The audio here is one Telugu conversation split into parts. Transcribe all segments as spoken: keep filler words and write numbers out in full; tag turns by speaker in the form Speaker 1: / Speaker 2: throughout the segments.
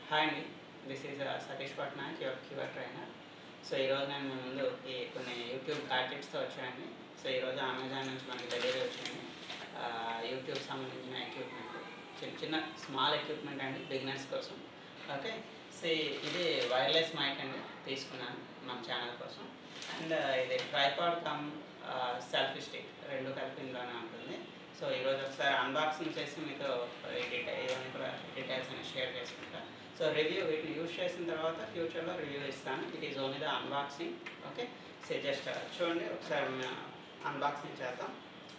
Speaker 1: హాయ్ అండి, this is Satish Patnaik, your QR trainer. So ఈరోజు నేను మీ ముందు ఈ కొన్ని యూట్యూబ్ గ్యాడ్జెట్స్తో వచ్చాయండి. సో ఈరోజు అమెజాన్ నుంచి మనకి డెలివరీ వచ్చింది. యూట్యూబ్ సంబంధించిన ఎక్విప్మెంట్, చిన్న చిన్న స్మాల్ ఎక్విప్మెంట్ అండి, బిగినర్స్ కోసం. ఓకే, సో ఇది వైర్లెస్ మైక్ అండి, తీసుకున్నాను మన ఛానల్ కోసం. అండ్ ఇది ట్రైపాడ్ కమ్ సెల్ఫీ స్టిక్, రెండు కలిపి ఇందులోనే ఉంటుంది. సో ఈరోజు ఒకసారి అన్బాక్సింగ్ చేసి మీతో ఈ డీటెయిల్ ఇవన్నీ కూడా డీటెయిల్స్ అనేవి షేర్ చేసుకుంటా. సో రివ్యూ వీటిని యూజ్ చేసిన తర్వాత ఫ్యూచర్లో రివ్యూ ఇస్తాను. It is only the unboxing. Okay, so just చూడండి, ఒకసారి అన్బాక్సింగ్ చేద్దాం.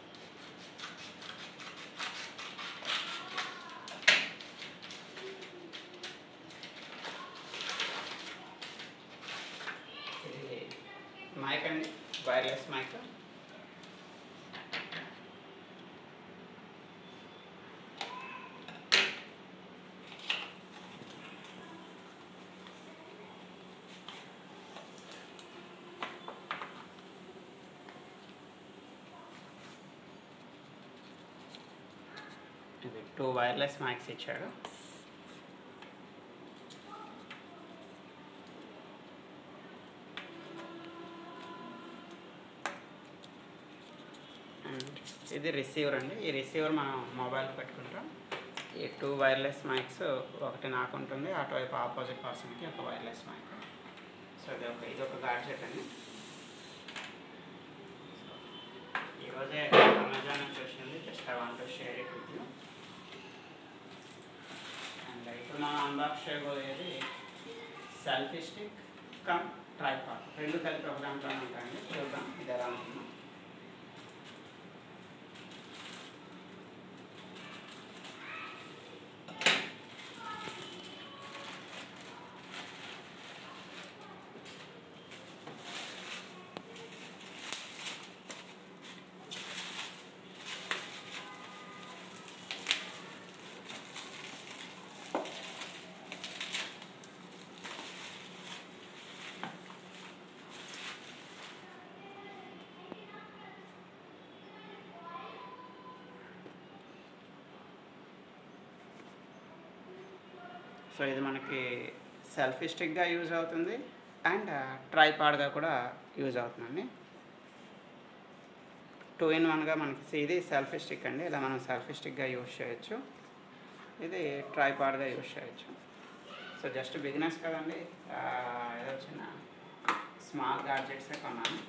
Speaker 1: ఇది మైక్ అండి, వైర్లెస్ మైక్. ఇది టూ వైర్లెస్ మైక్స్ ఇచ్చాడు. అండ్ ఇది రిసీవర్ అండి. ఈ రిసీవర్ మనం మొబైల్ పెట్టుకుంటాం. ఈ టూ వైర్లెస్ మైక్స్, ఒకటి నాకు ఉంటుంది, అటువైపు ఆపోజిట్ పర్సన్కి ఒక వైర్లెస్ మైక్. సో ఇది ఒక ఇది ఒక గాడ్జెట్ అండి. ఈరోజే అమెజాన్ నుంచి వచ్చింది. Just I want to share it with you. And ఇప్పుడు మనం అన్బాక్స్ చేయబోయేది సెల్ఫీ స్టిక్ కమ్ ట్రైపాడ్, రెండు కలిపి ఒక దాంట్లో ఉంటాయండి. చూద్దాం ఇది ఎలా ఉంటుందో. సో ఇది మనకి సెల్ఫీ స్టిక్గా యూజ్ అవుతుంది అండ్ ట్రైపాడ్గా కూడా యూజ్ అవుతుందండి. టూ ఇన్ వన్గా మనకి ఇది సెల్ఫీ స్టిక్ అండి, ఇలా మనం సెల్ఫీ స్టిక్గా యూజ్ చేయొచ్చు, ఇది ట్రైపాడ్గా యూజ్ చేయొచ్చు. సో జస్ట్ బిగినర్స్ కదండి, ఏదో చిన్న స్మాల్ గాడ్జెట్సే కొన్నాను.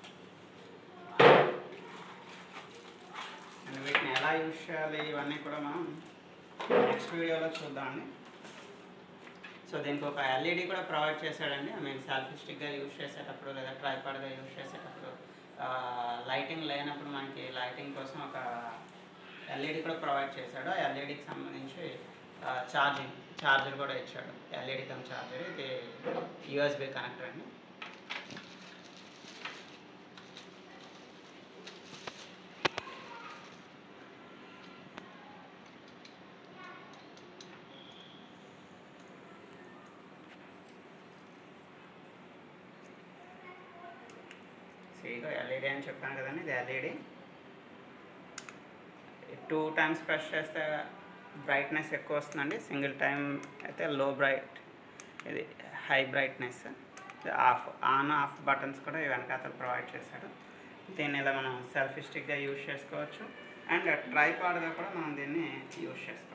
Speaker 1: అండ్ వీటిని ఎలా యూజ్ చేయాలి ఇవన్నీ కూడా మనం నెక్స్ట్ వీడియోలో చూద్దామండి. సో దీనికి ఒక ఎల్ఈడి కూడా ప్రొవైడ్ చేశాడండి. ఐ మీన్ సెల్ఫీ స్టిక్గా యూజ్ చేసేటప్పుడు లేదా ట్రైపాడ్గా యూజ్ చేసేటప్పుడు లైటింగ్ లేనప్పుడు మనకి లైటింగ్ కోసం ఒక ఎల్ఈడి కూడా ప్రొవైడ్ చేశాడు. ఆ ఎల్ఈడికి సంబంధించి ఛార్జింగ్ ఛార్జర్ కూడా ఇచ్చాడు. ఎల్ఈడి కమ్ ఛార్జర్, ఇది యూఎస్బి కనెక్టర్ అండి. ఇదిగో ఎల్ఈడి అని చెప్పాను కదండి, ఇది ఎల్ఈడి. టూ టైమ్స్ ప్రెస్ చేస్తే బ్రైట్నెస్ ఎక్కువ వస్తుందండి, సింగిల్ టైం అయితే లో బ్రైట్, ఇది high brightness. Off on off buttons కూడా వెనకాతలు ప్రొవైడ్ చేశాడు. దీన్ని ఇలా మనం సెల్ఫీ స్టిక్గా యూజ్ చేసుకోవచ్చు అండ్ ట్రైపాడ్గా కూడా మనం దీన్ని యూజ్ చేసుకోవచ్చు.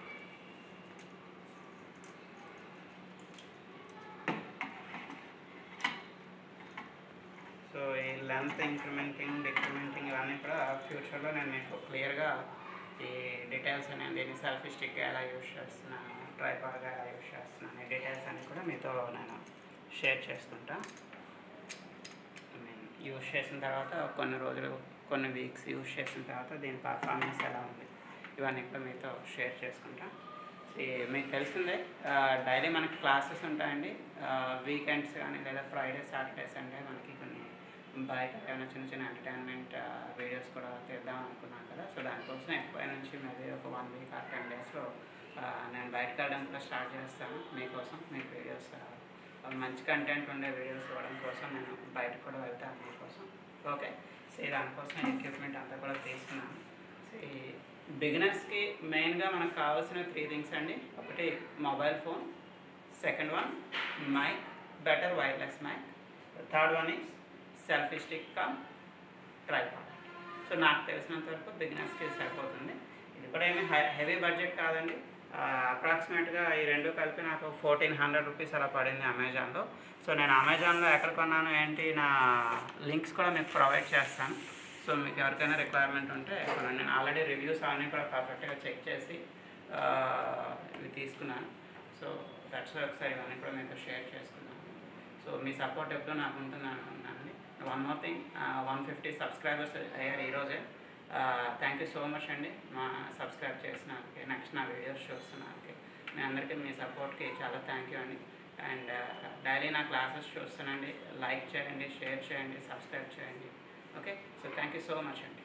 Speaker 1: సో ఈ లెంత్ ఇంక్రిమెంటింగ్ డిక్రిమెంటింగ్ ఇవన్నీ కూడా ఫ్యూచర్లో నేను మీకు క్లియర్గా ఈ డీటెయిల్స్ అని, దీన్ని సెల్ఫీ స్టిక్గా ఎలా యూజ్ చేస్తున్నాను, ట్రైపాడ్గా ఎలా యూజ్ చేస్తున్నాను, ఈ డీటెయిల్స్ అన్నీ కూడా మీతో నేను షేర్ చేసుకుంటా. ఐ మీన్ యూజ్ చేసిన తర్వాత కొన్ని రోజులు, కొన్ని వీక్స్ యూజ్ చేసిన తర్వాత దీని పర్ఫార్మెన్స్ ఎలా ఉంది ఇవన్నీ కూడా మీతో షేర్ చేసుకుంటా. మీకు తెలిసిందే, డైలీ మనకి క్లాసెస్ ఉంటాయండి. వీకెండ్స్ కానీ లేదా ఫ్రైడే సాటర్డే సండే మనకి కొన్ని బయట ఏమైనా చిన్న చిన్న ఎంటర్టైన్మెంట్ వీడియోస్ కూడా తీద్దాం అనుకున్నాను కదా. సో దానికోసం ఎక్కువ నుంచి మేబీ ఒక వన్ వీక్ ఆర్ టెన్ డేస్లో నేను బయటకు వెళ్ళడం కూడా స్టార్ట్ చేస్తాను. మీకోసం మీకు వీడియోస్ మంచి కంటెంట్ ఉండే వీడియోస్ ఇవ్వడం కోసం నేను బయటకు కూడా వెళ్తాను మీకోసం. ఓకే, సో దానికోసం ఎక్విప్మెంట్ అంతా కూడా తీసుకున్నాను. సో ఈ బిగినర్స్కి మెయిన్గా మనకు కావాల్సిన త్రీ థింగ్స్ అండి. ఒకటి mobile phone, Second one, mic, better wireless mic. The third one is selfie stick cum tripod. So నాకు తెలిసినంత వరకు బిగినర్స్కి సరిపోతుంది. ఇది కూడా ఏమి హై హెవీ బడ్జెట్ కాదండి. అప్రాక్సిమేట్గా ఈ రెండు కలిపి నాకు ఫోర్టీన్ హండ్రెడ్ రూపీస్ అలా పడింది అమెజాన్లో. సో నేను అమెజాన్లో ఎక్కడ కొన్నాను ఏంటి నా లింక్స్ కూడా మీకు ప్రొవైడ్ చేస్తాను. సో మీకు ఎవరికైనా రిక్వైర్మెంట్ ఉంటే కొనండి. నేను ఆల్రెడీ రివ్యూస్ అవన్నీ కూడా పర్ఫెక్ట్గా చెక్ చేసి ఇవి తీసుకున్నాను. సో దట్స్ ఒకసారి ఇవన్నీ కూడా మీతో షేర్ చేసుకున్నాను. సో మీ సపోర్ట్ ఎప్పుడూ నాకు ఉంటుంది అనుకున్నాను. One more thing, one fifty subscribers అయ్యారు ఈరోజే. థ్యాంక్ యూ సో మచ్ అండి మా సబ్స్క్రైబ్ చేసినానికి, నెక్స్ట్ నా వీడియోస్ చూస్తున్నానికి. మీ అందరికీ మీ సపోర్ట్కి చాలా థ్యాంక్ యూ అండి. అండ్ డైలీ నా క్లాసెస్ చూస్తానండి. లైక్ చేయండి, షేర్ చేయండి, సబ్స్క్రైబ్ చేయండి. Okay, so thank you so much అండి.